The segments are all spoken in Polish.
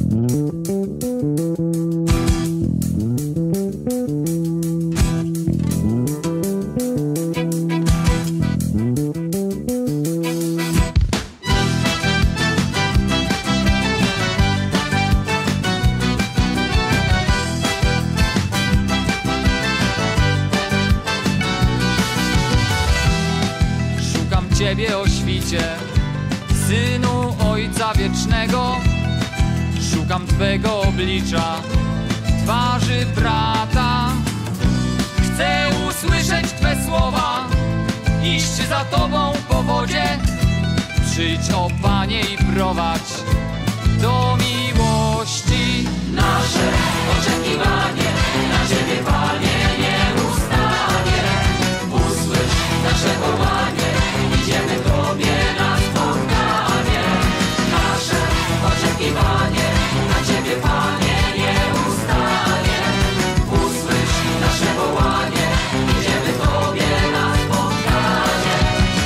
Ciebie o świcie, Synu Ojca Wiecznego. Szukam Twego oblicza, twarzy brata. Chcę usłyszeć Twe słowa, iść za Tobą po wodzie. Przyjdź, o Panie, i prowadź do miłości. Nasze oczekiwanie na Ciebie, Panie, nie ustanie. Usłysz nasze wołanie, idziemy Tobie na spotkanie. Nasze oczekiwanie na Ciebie, Panie, nie ustanie. Usłysz nasze wołanie, idziemy Tobie na spotkanie.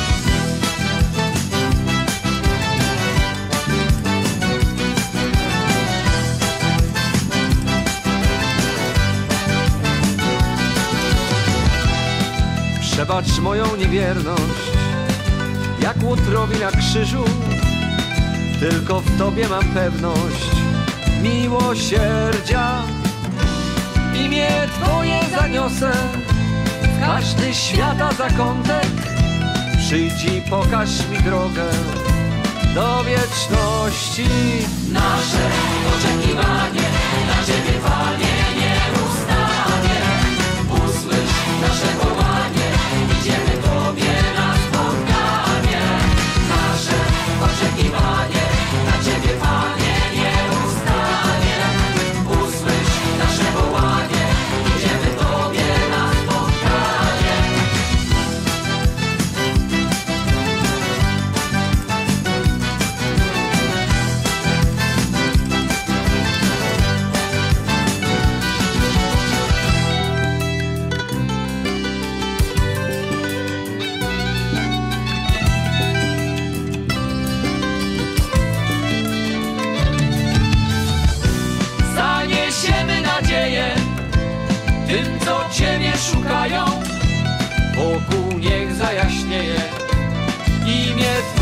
Przebacz moją niewierność, jak łotrowi na krzyżu. Tylko w Tobie mam pewność miłosierdzia. Imię Twoje zaniosę w każdy świata zakątek. Przyjdź i pokaż mi drogę do wieczności. Nasze oczekiwanie na Ciebie, Panie, nie ustanie. Usłysz nasze wołanie, idziemy Tobie na spotkanie. Nasze oczekiwanie na Ciebie, Panie, nie ustanie. Usłysz nasze wołanie, idziemy Tobie na spotkanie. Zaniesiemy nadzieję tym, co Ciebie szukają. Wokół niech zajaśnieje imię Twoje.